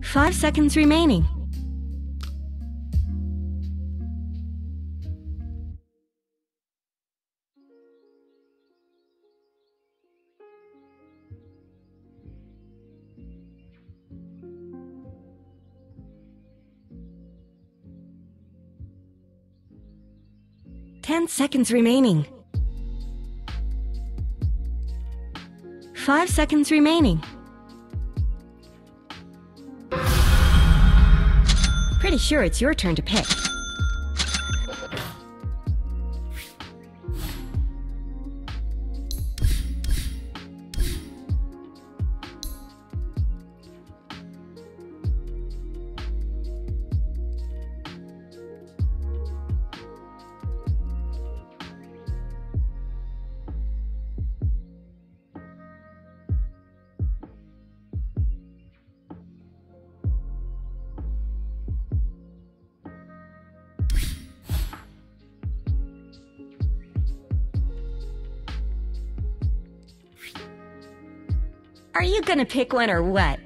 5 seconds remaining. Ten seconds remaining. 5 seconds remaining. Pretty sure it's your turn to pick. Are you gonna pick one or what?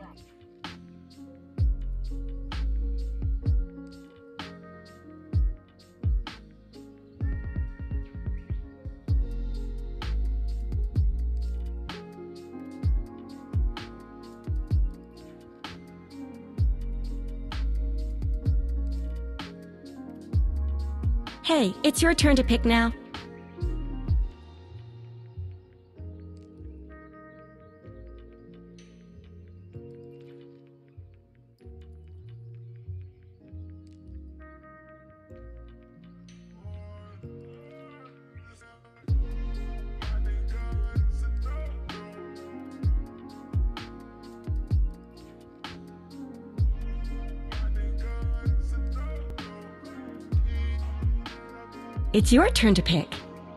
Hey, it's your turn to pick now. It's your turn to pick.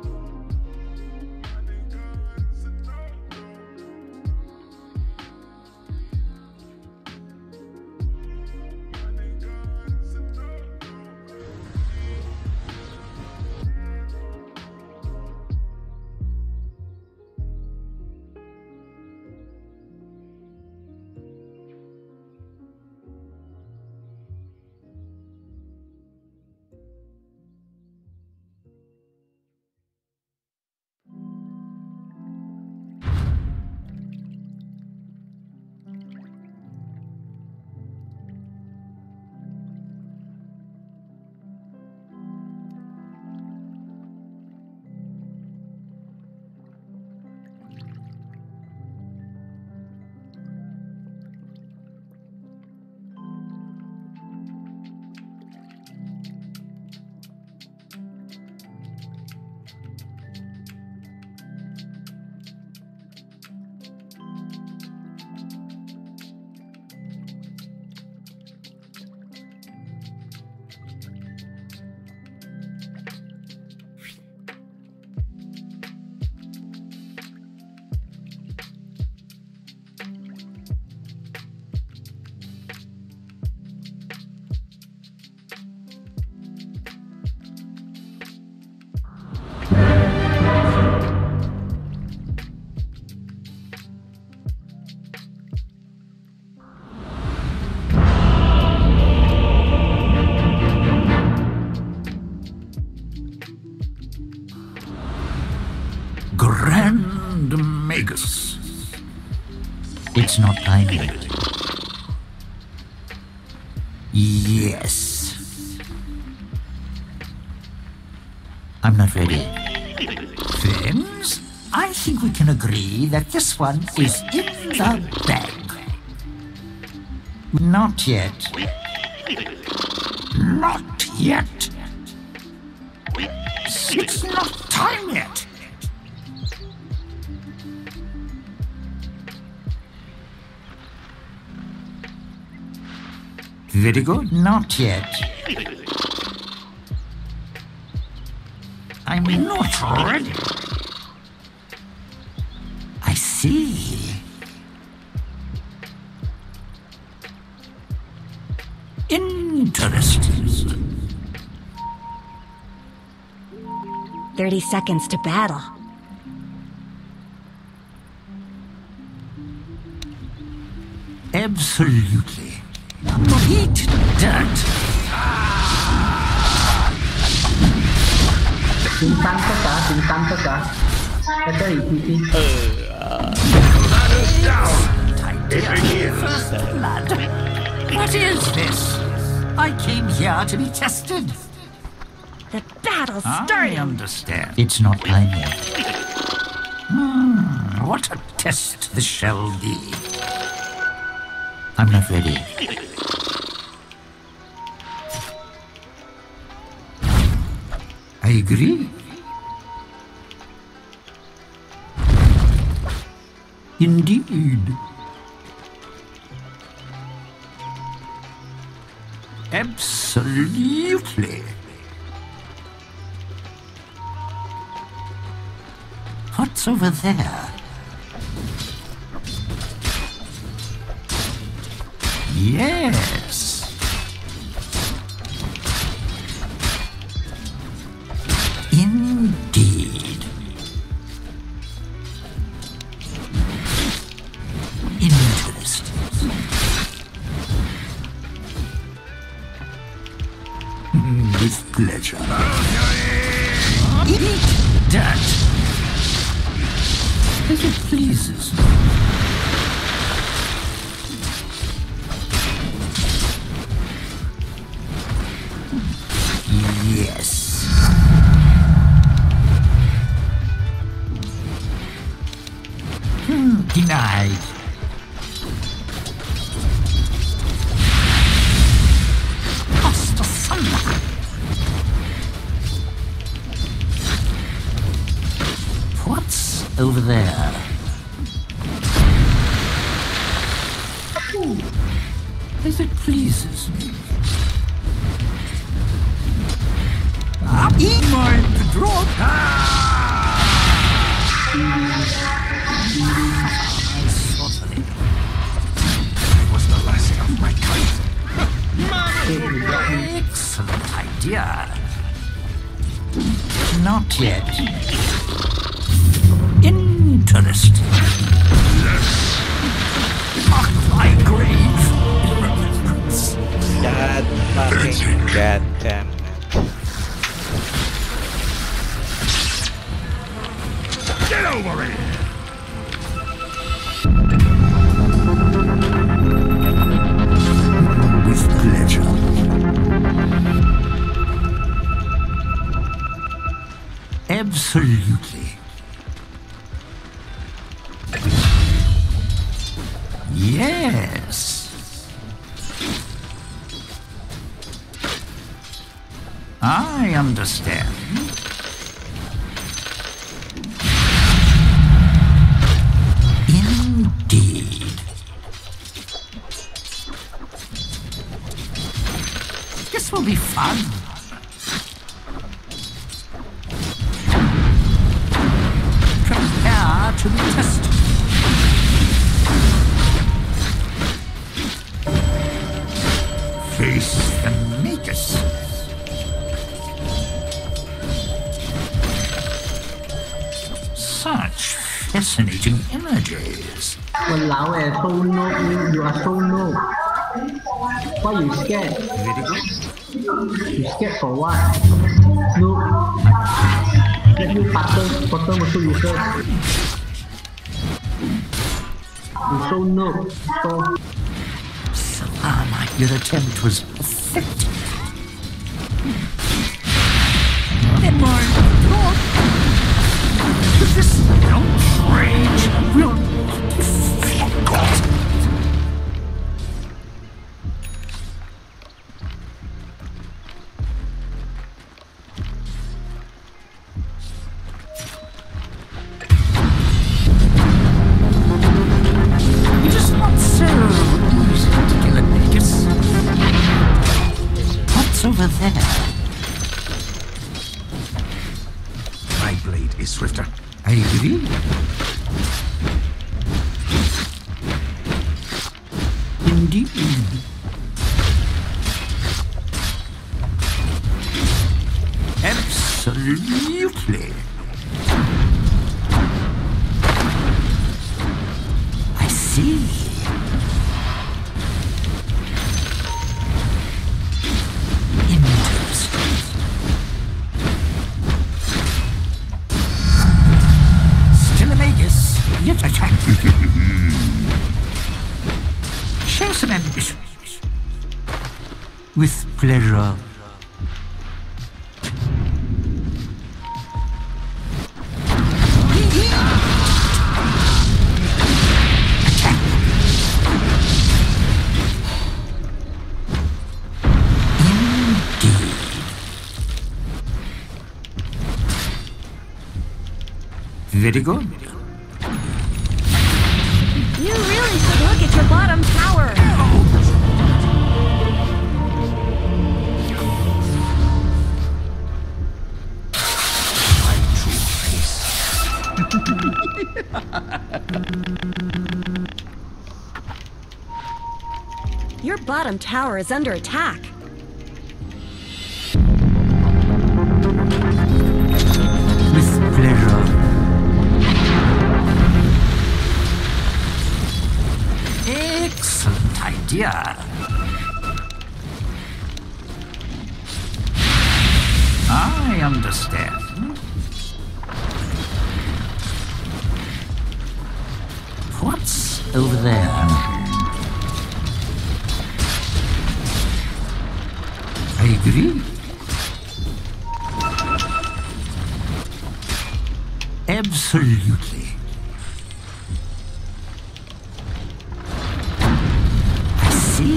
It's not time yet. Yes. I'm not ready. Friends, I think we can agree that this one is in the bag. Not yet. Not yet. It's not time yet. Very good. Not yet. I'm not ready. I see. Interesting. 30 seconds to battle. Absolutely. Eat dirt. ถึงตันก็จ๋าถึงตันก็จ๋าแล้วก็อีกที First blood. What is this? I came here to be tested. The battle's I starting. understand. It's not time yet. What a test this shall be. I'm not ready. I agree. Indeed. Absolutely. What's over there? Yes. Indeed. Interesting. With pleasure. Eat dirt. As it pleases me. Yes. Denied. Lost asunder. What's over there? As it pleases me. Eat my drop. Certainly. It was the last of my kind. Excellent idea. Not yet. Interesting. Mark my grave in remembrance. God fucking goddamn it. Get over it! With pleasure. Absolutely. Yes. I understand. Indeed. This will be fun. Prepare to be tested. Face the makers. Such fascinating energies. Walao so no, you are so no. Why you scared? Very good. You scared for what? No. Let me butter muscle you first. You so no. So Salama, your attempt was pathetic. Then more talk. This outrage will not be forgotten. It is not so easy to kill a Negus. What's over there? My blade is swifter. I agree. Indeed. Absolutely. I see. yet attack. Share some ambition. With pleasure. Very good. You really should look at your bottom tower. Your bottom tower is under attack. With pleasure. Excellent idea. I understand. What's over there? I agree. Absolutely. I see.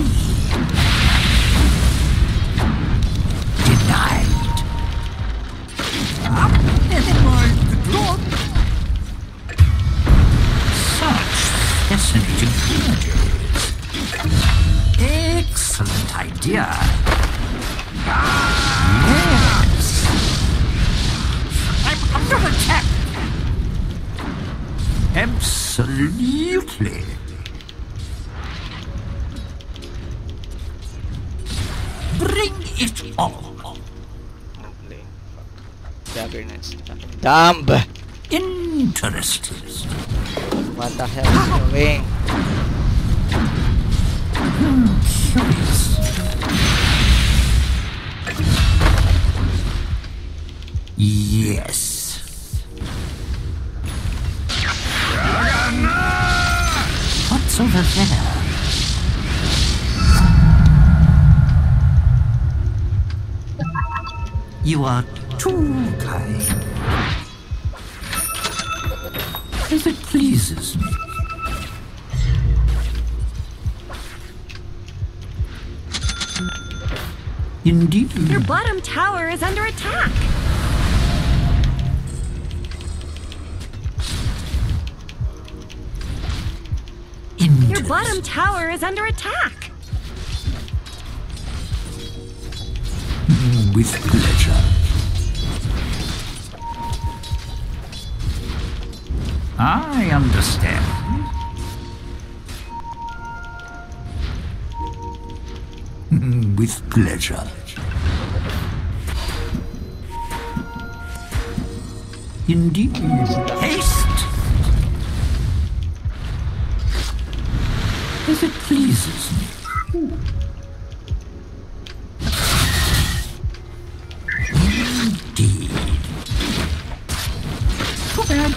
Denied. Never mind the drop. Such fascinating images. Excellent idea. Yes. I'm under attack. Absolutely. Bring it on. Jaggernauts. Dumb! Interesting. What the hell is going? Curious. Yes. What's over there? You are too kind. As it pleases me. Indeed. Your bottom tower is under attack. Your bottom tower is under attack. With pleasure. I understand. With pleasure. Indeed. Haste. As it pleases me. Indeed. Too bad.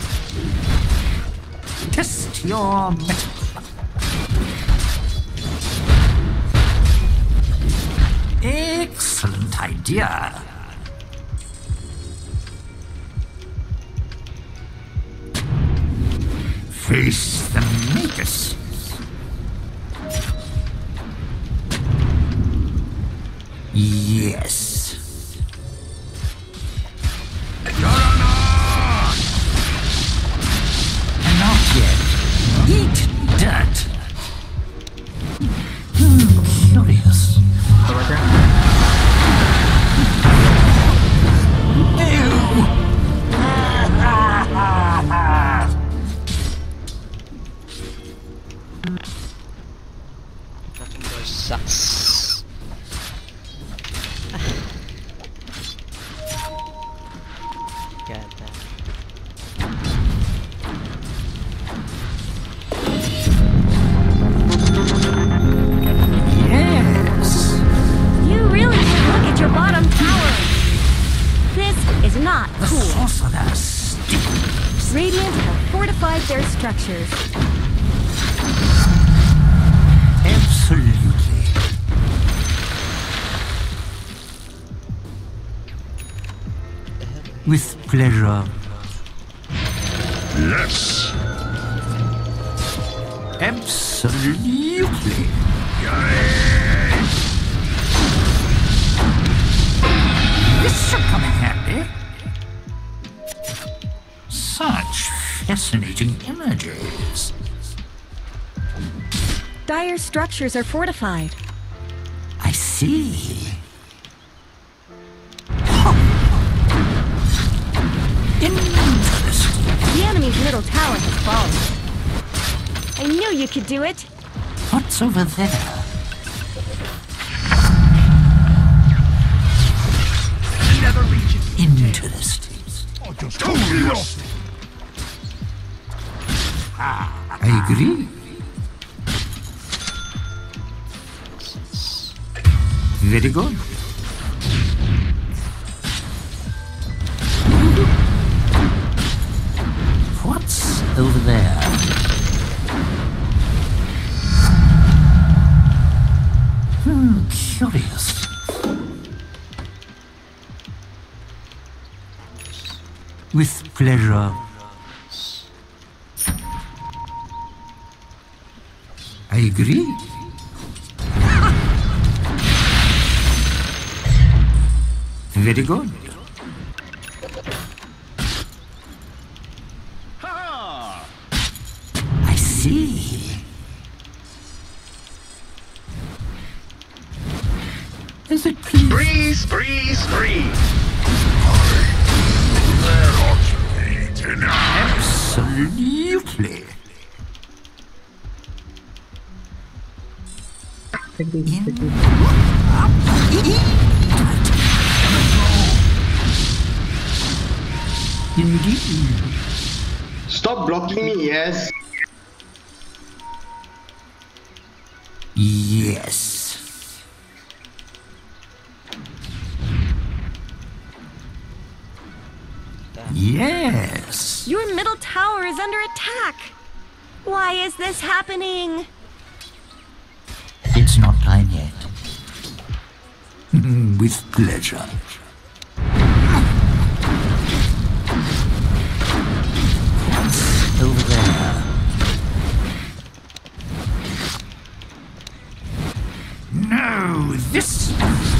Test your metal. Excellent idea. Face the makers. Yes. Not yet. Eat dirt. Curious. Baca. Fucking boy sucks. God damn. Yes. You really should look at your bottom tower. This is not The cool. sorcerer stinks. Radiant have fortified their structures. Absolutely. With pleasure. Yes. Absolutely. This should come in handy. Such fascinating images. Dire's structures are fortified. I see. Interesting. The enemy's middle tower has fallen. I knew you could do it. What's over there? Never reaches. Interesting. Totally lost. I agree. Very good. What's over there? Curious. With pleasure. I agree. Very good. I see. Is it please? Breeze, breeze, breeze. There ought to be enough. Absolutely. Take this, take this. Indeed. Stop blocking me, yes. Yes. Yes. Your middle tower is under attack. Why is this happening? It's not time yet. With pleasure. What's over there? No, this...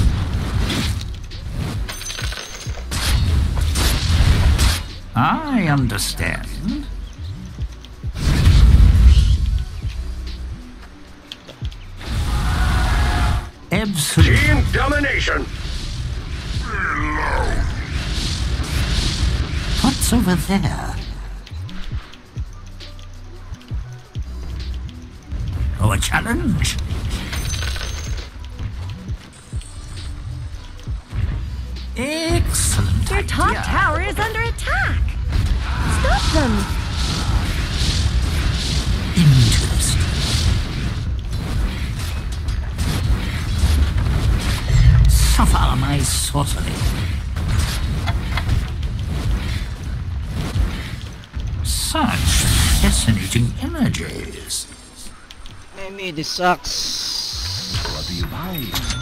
I understand. Absolutely. Team domination. What's over there? Oh, a challenge? Excellent. Your top idea. tower is under attack. Stop them. Interesting. Suffer my sorcery. Such fascinating images. Maybe this sucks. What do you buy?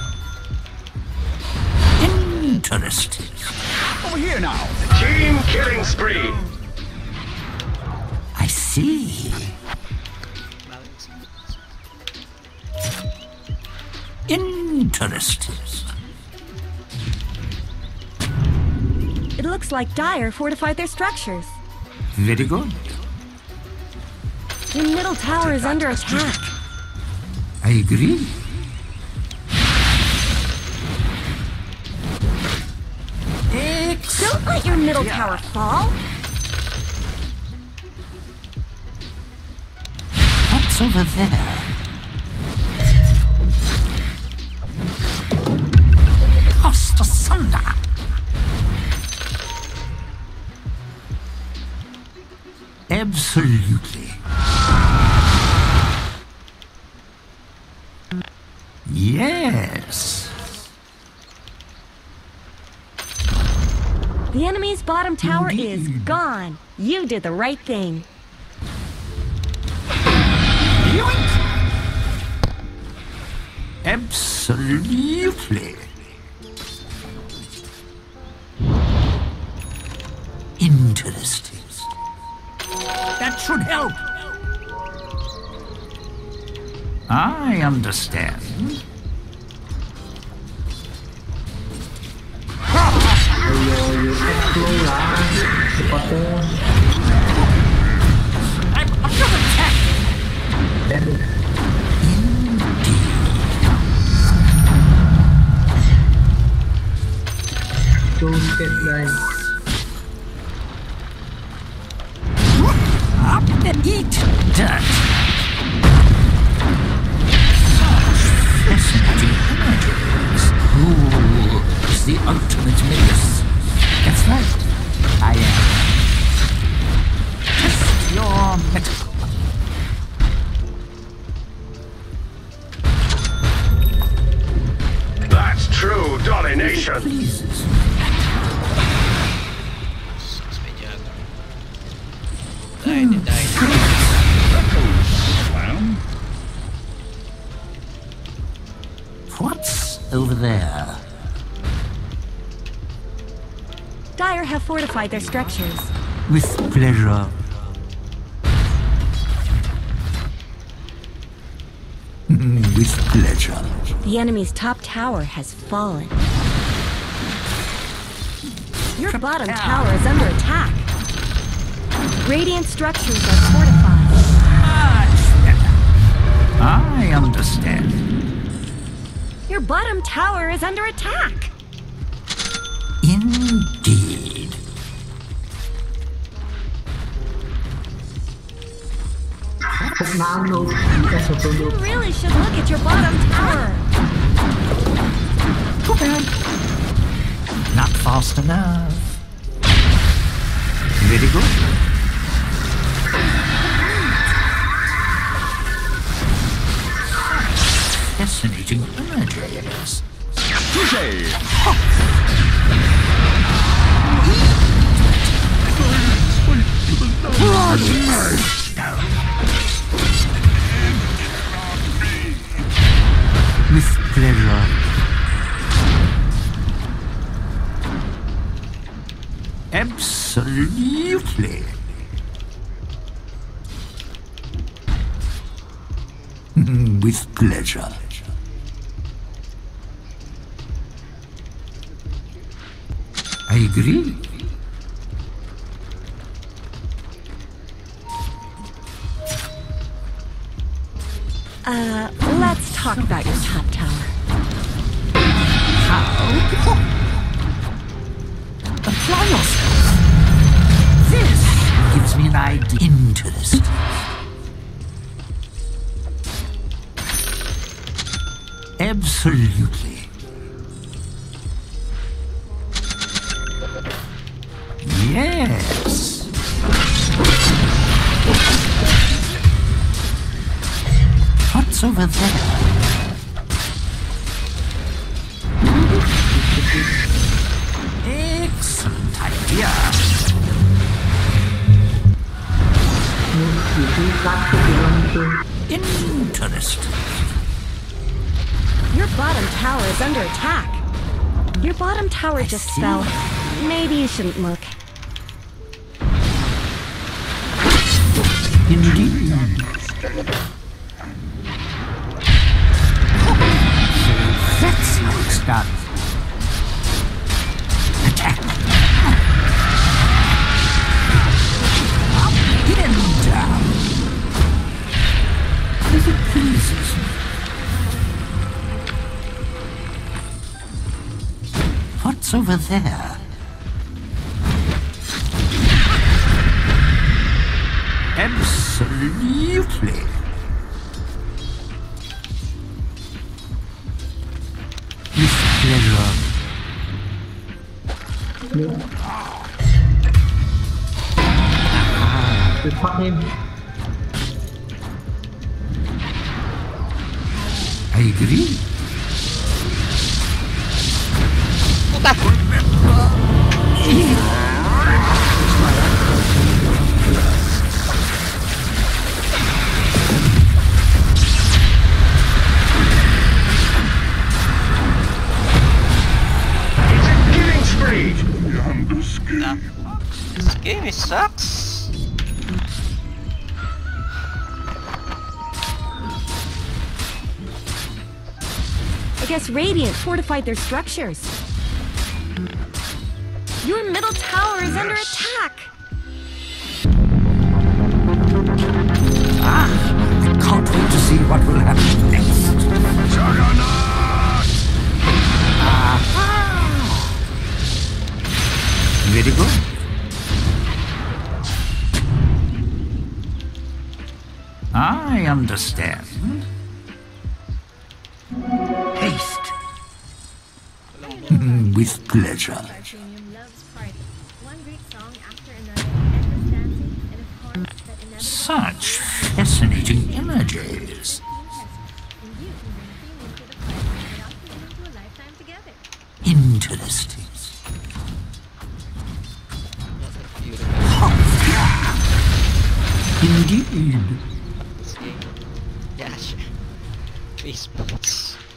Interesting. Over here now. Team killing spree. I see. Interesting. It looks like Dire fortified their structures. Very good. Your middle tower is under attack. I agree. Don't let your middle tower fall. What's over there? Cost asunder. Absolutely. Yes. The enemy's bottom tower is Indeed. gone. You did the right thing. Yoink! Absolutely. Interesting. That should help. I understand. You explode lah, supporter. I'm under attack. Don't get guys. Up and eat dirt. Fascinating images. Who is the ultimate menace? That's right. I am. Test your metal. That's true domination. Pleases. Died. What's over there? Dire have fortified their structures. With pleasure. With pleasure. The enemy's top tower has fallen. Your bottom tower is under attack. Radiant structures are fortified. I understand. Your bottom tower is under attack. Indeed. You really should look at your bottom tower. Too bad. Not fast enough. Very good. Fascinating images. With pleasure. Absolutely. With pleasure. I agree. Let's talk about your top tower. How? Apply yourself. This gives me an idea. Interest. Absolutely. Yes. What's over there? Excellent idea. Interesting. Your bottom tower is under attack. Your bottom tower just fell. Maybe you shouldn't look. Indeed. That's how it's done. Attack. Up and down. If it pleases me. What's over there? Absolutely. With pleasure. Report him. I agree. I guess Radiant fortified their structures. Your middle tower is under attack. I can't wait to see what will happen next. Juggernaut! Aha! Very good. I understand. Haste. With pleasure. Such fascinating images. Interesting. Indeed. Yes. Esports.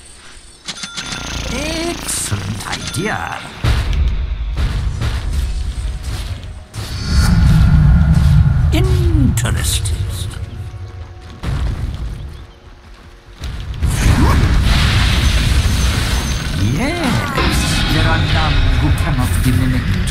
Excellent idea. Interesting. Yes, there are none who cannot be mimicked.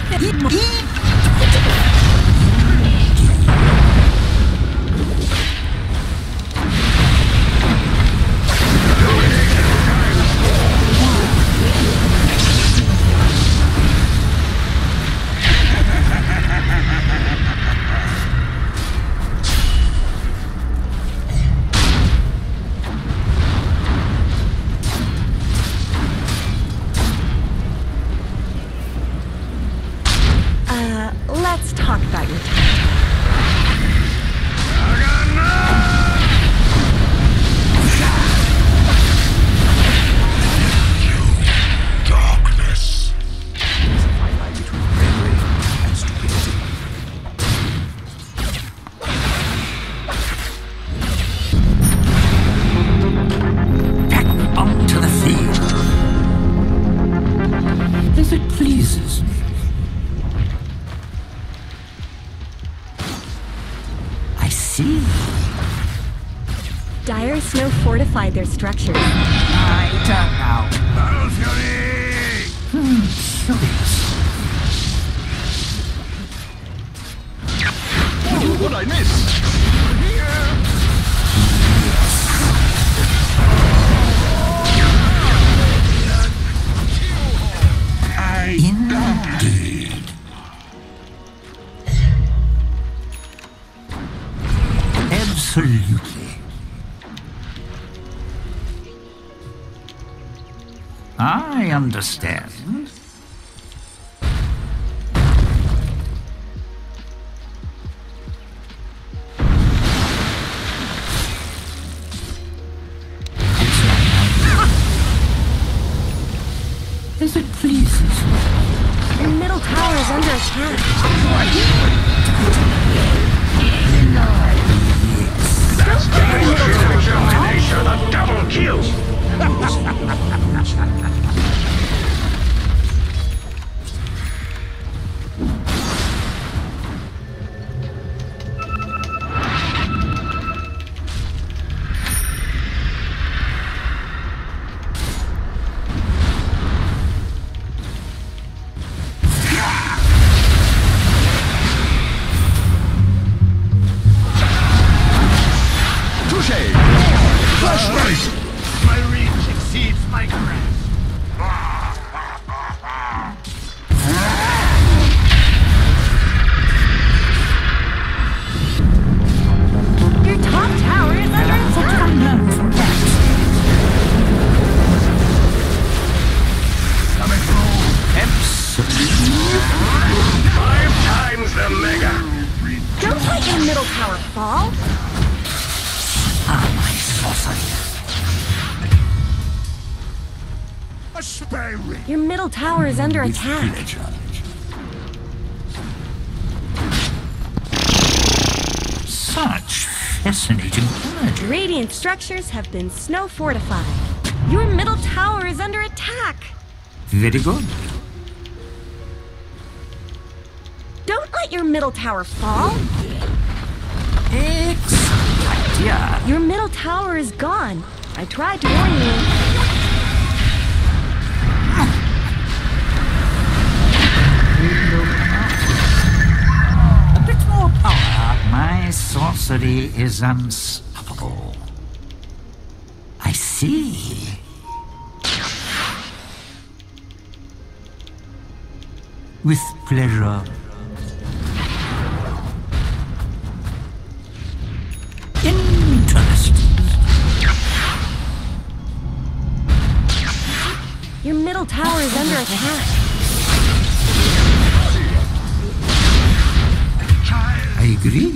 Let's talk about your time. Darkness. Fine line between bravery and stupidity. Back onto the field. If it pleases me. I see. Dire Snow fortified their structures. My turn now. Battle Fury! Curious. What'd I miss? Indeed. Absolutely. I understand. As it pleases me. Your middle tower is under attack. That's the combination of double kill! Flashlight! My reach exceeds my grasp. Your top tower is under attack. Coming through. Absolutely. 5 times the mega. Don't let your middle tower fall. Ah, my sorcery. A spare ring. Your middle tower is under With attack. pleasure. Such fascinating imagery. Radiant structures have been snow fortified. Your middle tower is under attack. Very good. Don't let your middle tower fall. Excellent idea. Your middle tower is gone. I tried to warn you. sorcery is unstoppable. I see. With pleasure. Interesting. Your middle tower is under attack. I agree.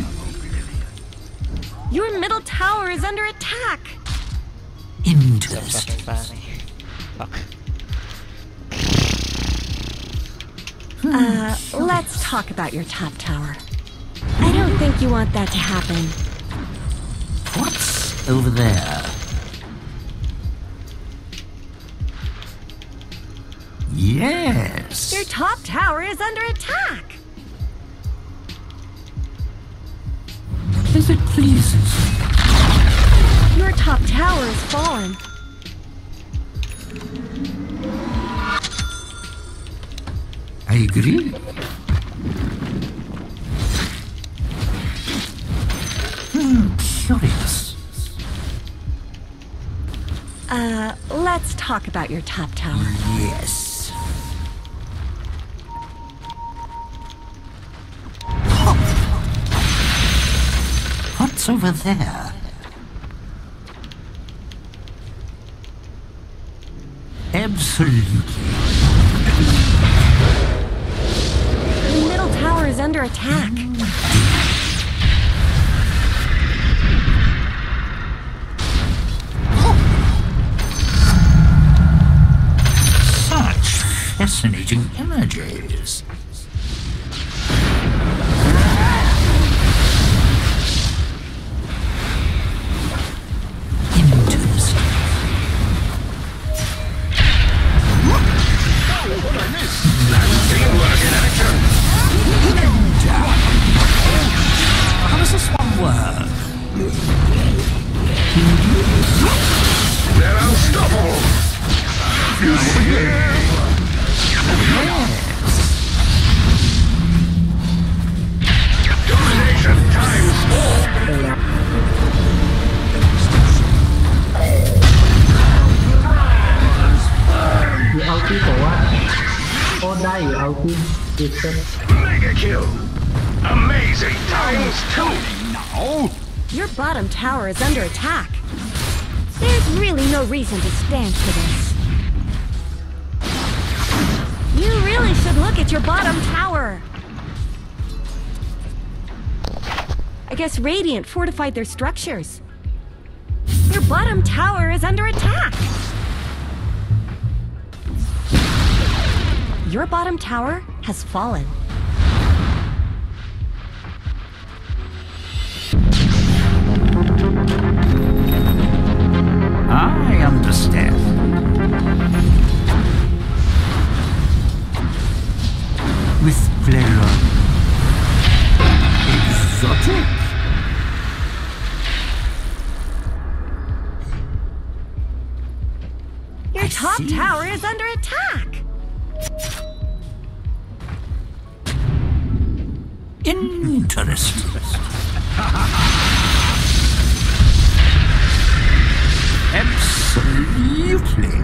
Your middle tower is under attack. Interesting. Fuck. Let's talk about your top tower. I don't think you want that to happen. What's over there? Yes. Your top tower is under attack. As it pleases. Your top tower is fallen. I agree. Curious. Let's talk about your top tower. Yes. What's over there? Absolutely. Your middle tower is under attack. Such fascinating images. Interesting. How does this one work? They're unstoppable. Domination times 4. You ulti for what? Oh, die you ulti. It's Mega kill. Amazing times 2. Now. Your bottom tower is under attack. There's really no reason to stand for this. You really should look at your bottom tower. I guess Radiant fortified their structures. Your bottom tower is under attack. Your bottom tower has fallen. I understand. With pleasure. Exotic. Your top tower is under attack. Interesting. Absolutely.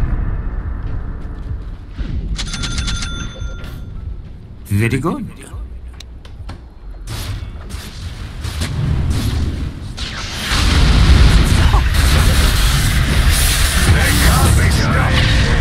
Very good. They can't be stopped.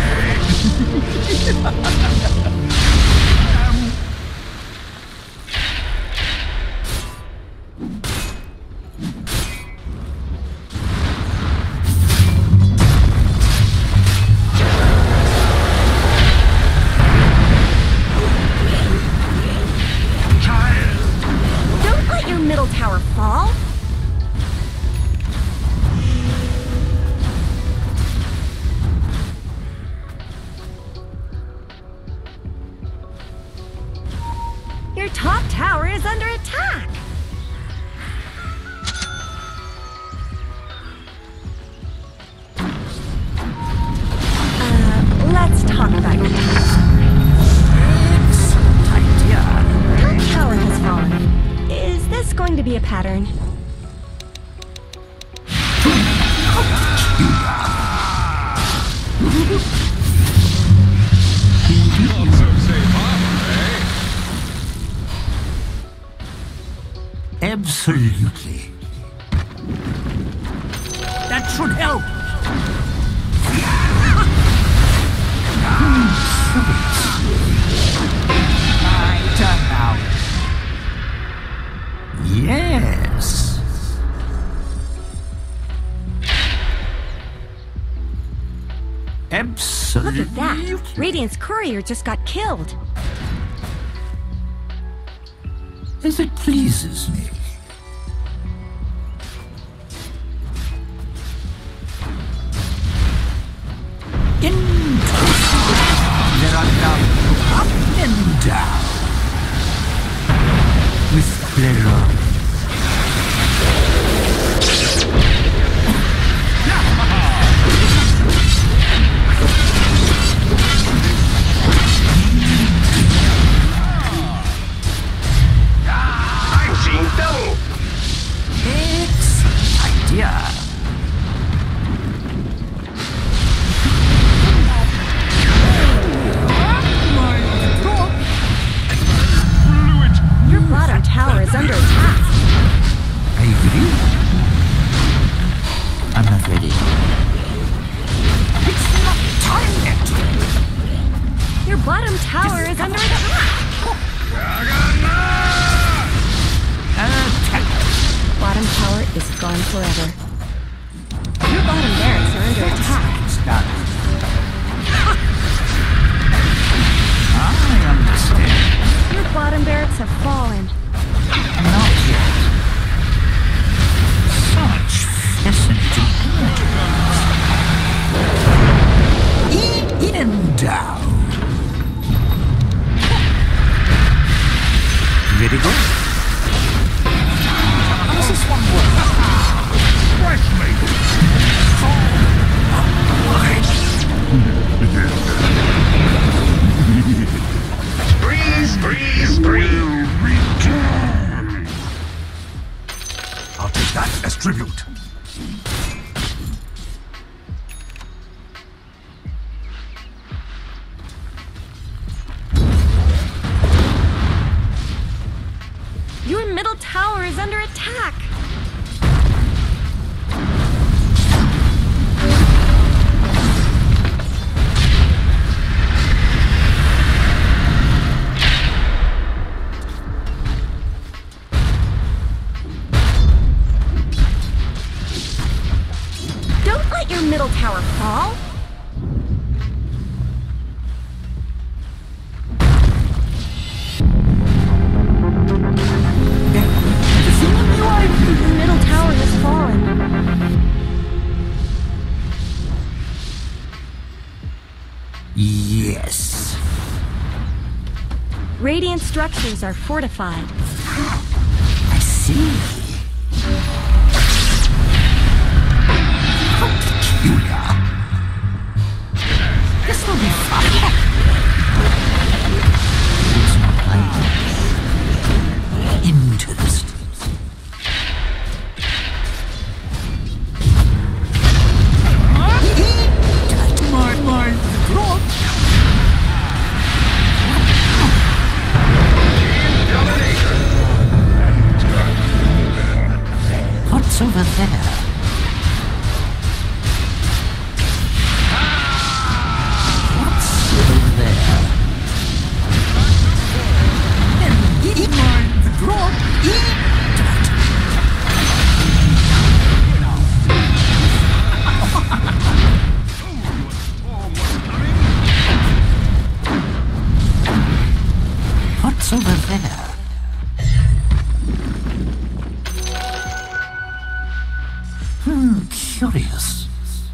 Don't let your middle tower fall. Your top tower is under attack. Let's talk about your top tower has fallen. Is this going to be a pattern? Absolutely. That should help. My turn now. Yes. Absolutely. Look at that. Radiant's courier just got killed. As it pleases me. There are now up and down. With pleasure. Excellent idea. Your bottom tower is under attack. I agree. I'm not ready. It's not time yet. Your bottom tower is under attack. Attack. Bottom tower is gone forever. Your bottom barracks are under attack. Stop. I understand. Your bottom barracks have fallen. Not yet. Such fascinating images. In down. Very good. How does this one work? Fresh meat. Breeze, breeze, breeze. Return. I'll take that as tribute. Your middle tower is under attack. Don't let your middle tower fall. Your middle tower has fallen. Yes. Radiant structures are fortified. I see. How peculiar. This will be fun. It's not like interesting. My throat. What's over there? What's over there? Eat my throat. Eat that. What's over there? Curious.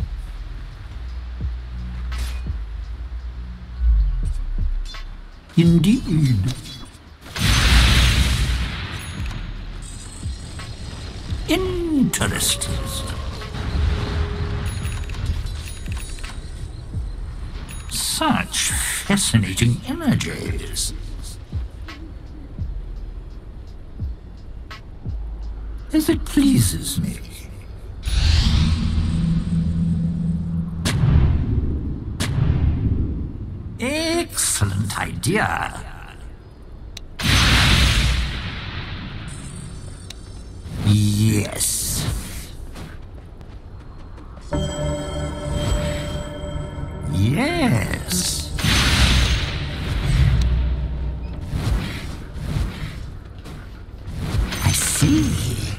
Indeed. Interesting. Such fascinating images. As it pleases me. Excellent idea. Yes. Yes. I see.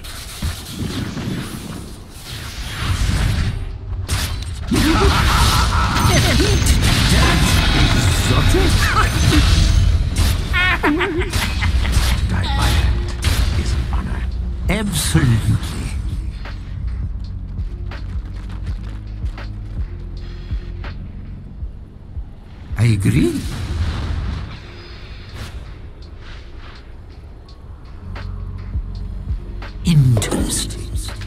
Die by hand is an honor. Absolutely. I agree. Interesting.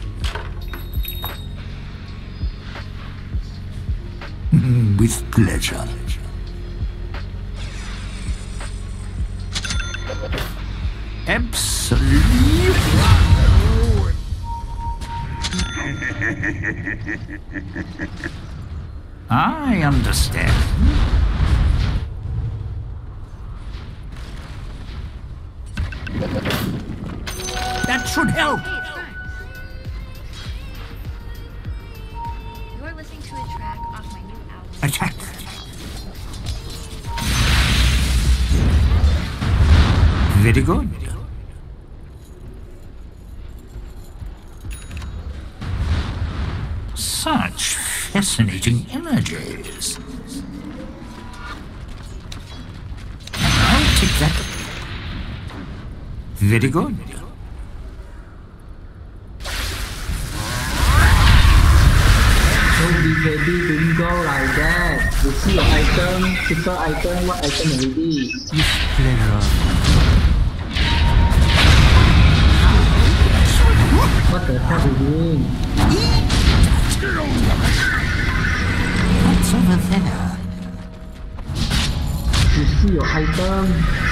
With pleasure. Absolutely. I understand. That should help. You're listening to a track off my new album. Attack. Very good. Such fascinating images. I'll take that. Very good. Don't be ready, don't go like that. You see your item, super item, what item already? With pleasure. What the hell are you doing? What's over there? You see your item,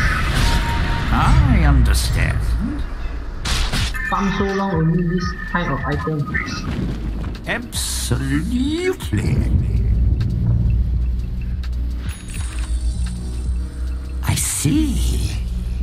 I understand. farm so long only this kind of item. Absolutely. I see.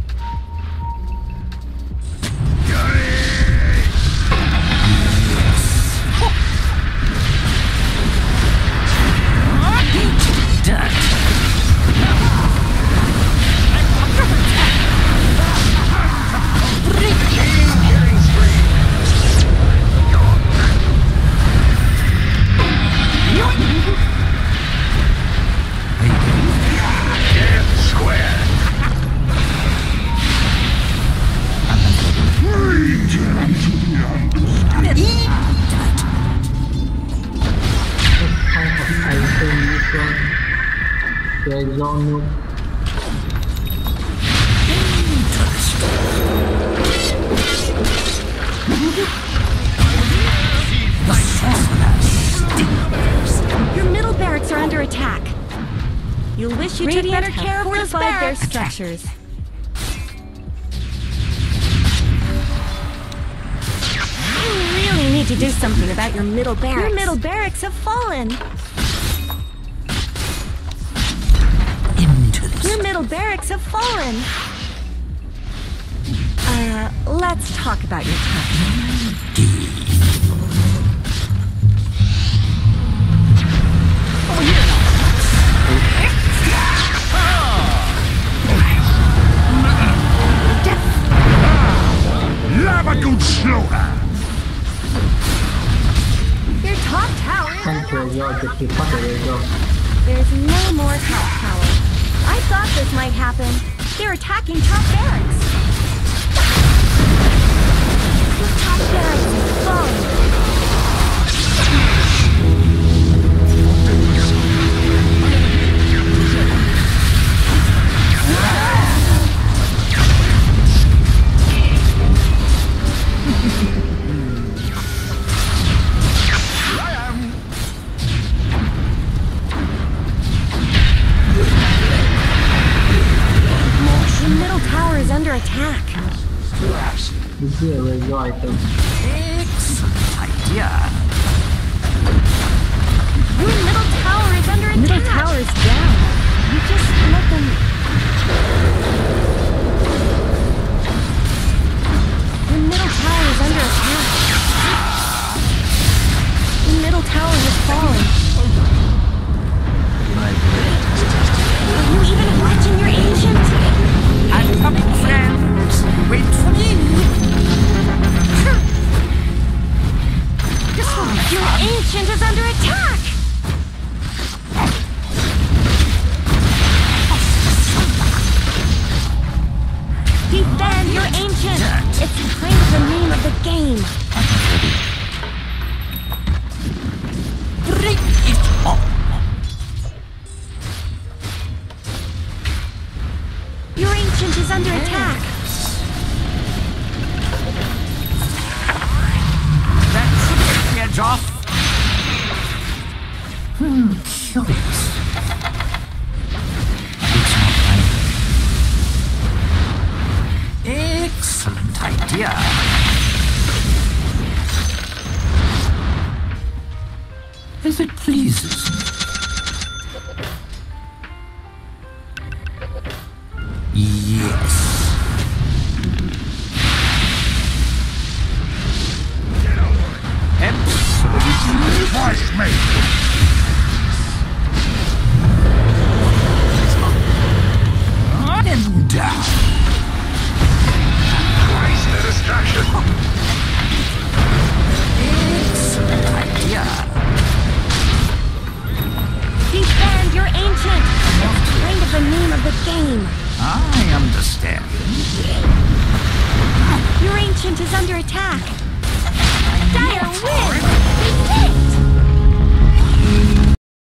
There's no new. Your middle barracks are under attack. You'll wish you took better care of those their structures. You really need to do something about your middle barracks. Your middle barracks have fallen. Your middle barracks have fallen. Let's talk about your tactics. Labagoon slaughter! Your top tower is Thank you, you're just keep up the result. There's no more top tower. I thought this might happen. They're attacking top barracks. The top barracks is falling. The middle tower is under attack. This is a result item. Excellent idea. Your middle tower is under attack. Middle tower is down. You just let them... Your middle tower is under attack. under attack! Defend your ancient! It's kind of the name of the game. Bring it on. Your ancient is under attack. That should take the edge off. Curious. It's not mine. Excellent idea. As it pleases me. Yes. Absolutely. Twice me. And down. Twice the distraction. Excellent idea. Defend your ancient! It's kind of the name of the game. I understand. Your ancient is under attack. Dire win!